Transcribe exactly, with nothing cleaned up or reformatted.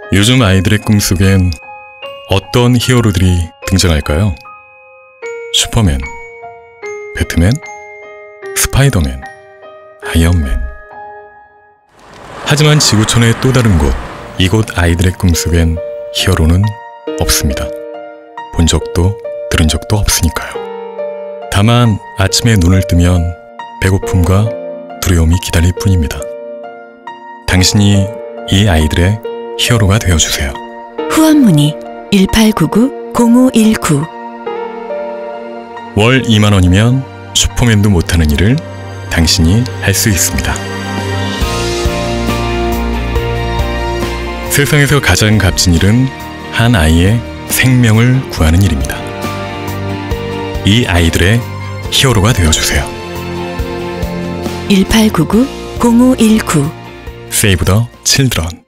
요즘 아이들의 꿈속엔 어떤 히어로들이 등장할까요? 슈퍼맨, 배트맨, 스파이더맨, 아이언맨. 하지만 지구촌의 또 다른 곳, 이곳 아이들의 꿈속엔 히어로는 없습니다. 본 적도 들은 적도 없으니까요. 다만 아침에 눈을 뜨면 배고픔과 두려움이 기다릴 뿐입니다. 당신이 이 아이들의 히어로가 되어주세요. 후원문의 일팔구구 공오일구. 월 이만 원이면 슈퍼맨도 못하는 일을 당신이 할 수 있습니다. 세상에서 가장 값진 일은 한 아이의 생명을 구하는 일입니다. 이 아이들의 히어로가 되어주세요. 일팔구구 공오일구. Save the Children.